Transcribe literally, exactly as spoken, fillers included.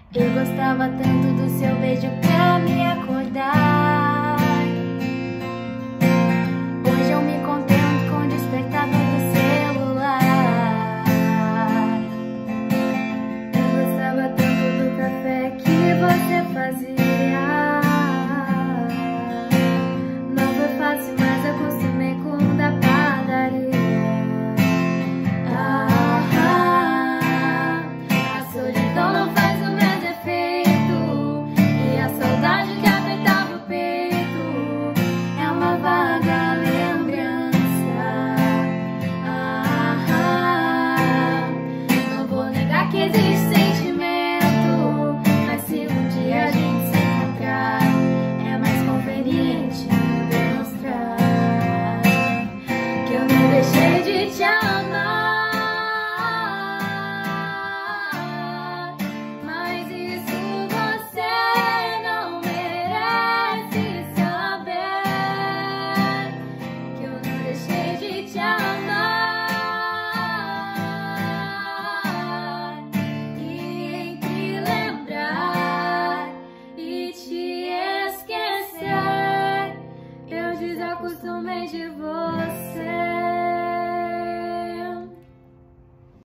Eu gostava tanto do seu beijo pra me acordar. Hoje eu me contento com o despertador do celular. Eu gostava tanto do café que você fazia. Não foi fácil, mas acostumei com o da padaria. Ah, a solidão não faz o mesmo efeito, e a saudade que apertava o peito é uma vaga lembrança. Ah, não vou negar que existe sentimento, mas se um dia a gente se encontrar, é mais conveniente demonstrar que eu não deixei de te amar. Mas isso você não merece saber, que eu não deixei de te amar. E entre lembrar e te esquecer, eu desacostumei de você.